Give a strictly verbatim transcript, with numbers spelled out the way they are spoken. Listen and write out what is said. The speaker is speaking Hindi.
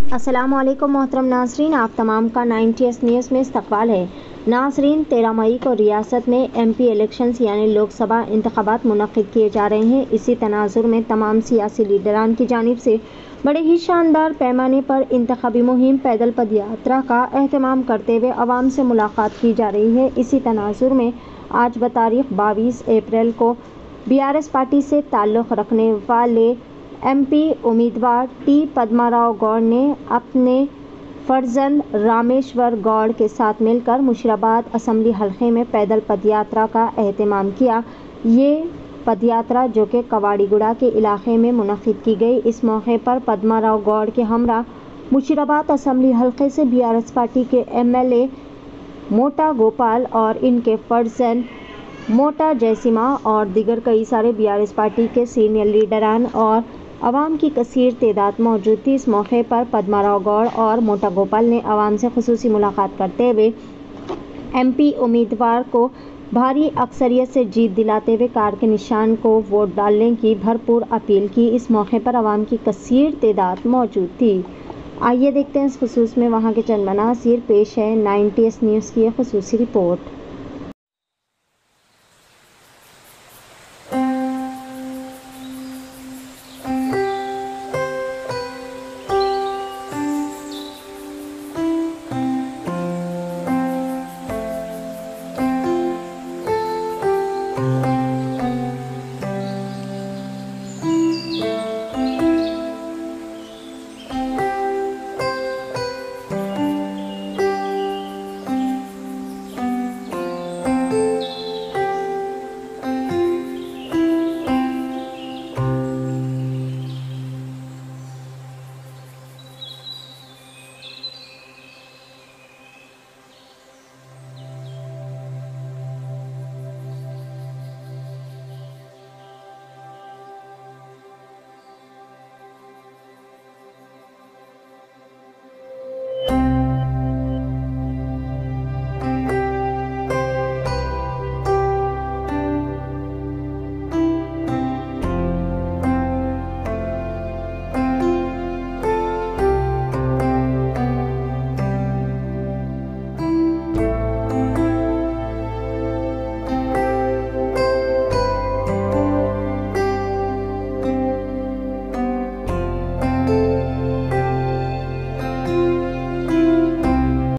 अस्सलामुअलैकुम मोहतरम नाजरीन, आप तमाम का नाइन्टी एस न्यूज़ में इस्तकबाल है। नाजरीन, तेरह मई को रियासत में एम पी इलेक्शंस यानी लोकसभा इंतखाबात मुनक्किद किए जा रहे हैं। इसी तनाजुर में तमाम सियासी लीडरान की जानिब से बड़े ही शानदार पैमाने पर इंतखाबी मुहिम पैदल पद यात्रा का एहतमाम करते हुए आवाम से मुलाकात की जा रही है। इसी तनाजुर में आज बतारीख बाईस अप्रैल को बी आर एस पार्टी से ताल्लुक़ रखने वाले एम पी उम्मीदवार टी पद्माराव गौड़ ने अपने फर्जंद रामेश्वर गौड़ के साथ मिलकर मुशीराबाद असम्बली हल्के में पैदल पदयात्रा का एहतमाम किया। ये पदयात्रा जो कि कवाड़ीगुड़ा के इलाके में मुनक्किद की गई। इस मौके पर पद्माराव गौड़ के हमरा मुशीराबाद असम्बली हल्के से बी आर एस पार्टी के M L A Muta Gopal और इनके फर्जंद मोटा जयसीमा और दीगर कई सारे बी आर एस पार्टी के सीनियर लीडरान और आवाम की कसीर तादाद मौजूद थी। इस मौके पर पद्माराव गौड़ और मोटा गोपाल ने आवाम से खुसूसी मुलाकात करते हुए एम पी उम्मीदवार को भारी अक्सरियत से जीत दिलाते हुए कार के निशान को वोट डालने की भरपूर अपील की। इस मौके पर आवाम की कसीर तादाद मौजूद थी। आइए देखते हैं इस खुसूस में वहाँ के चंद मनासिर। पेश है नाइन्टी एस न्यूज़ की खुसूसी रिपोर्ट।